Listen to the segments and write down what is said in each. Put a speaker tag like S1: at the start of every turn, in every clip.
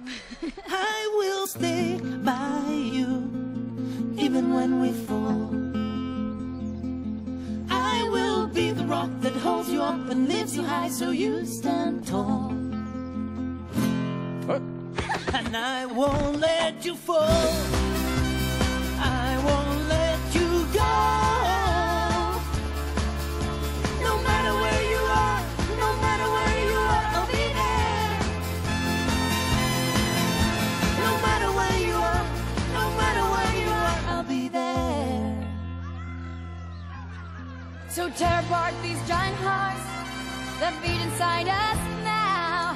S1: I will stay by you, even when we fall. I will be the rock that holds you up and lifts you high so you stand tall. And I won't let you fall. I won't let you go. No matter where you are, no matter where you are, I'll be there. No matter where you are, no matter where you are, I'll be there.
S2: So tear apart these giant hearts that beat inside us now.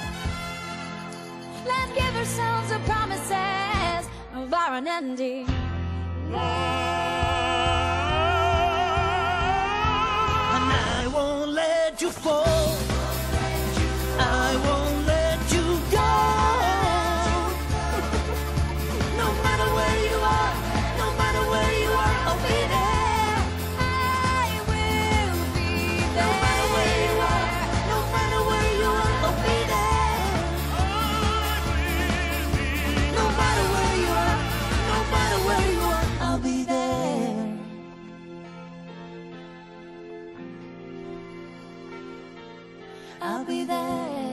S2: Let's give ourselves the promises of our unending love.
S1: And I won't let you fall. I won't let you go. No matter where you are, no matter where you are, I'll be there.
S2: I will be there.
S1: No matter where you are, no matter where you are, I'll be there. No matter where you are, no matter where you are, I'll be there. I'll be there.